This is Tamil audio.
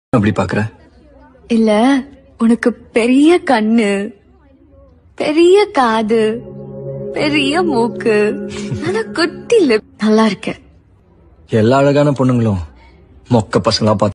அப்படி பாக்குற? இல்ல, உனக்கு பெரிய கண்ணு, பெரிய காது, பெரிய மூக்கு, ஆனா குட்டி லிப். நல்லா இருக்க. எல்லா அழகான பொண்ணுங்களும் மொக்க பசங்களா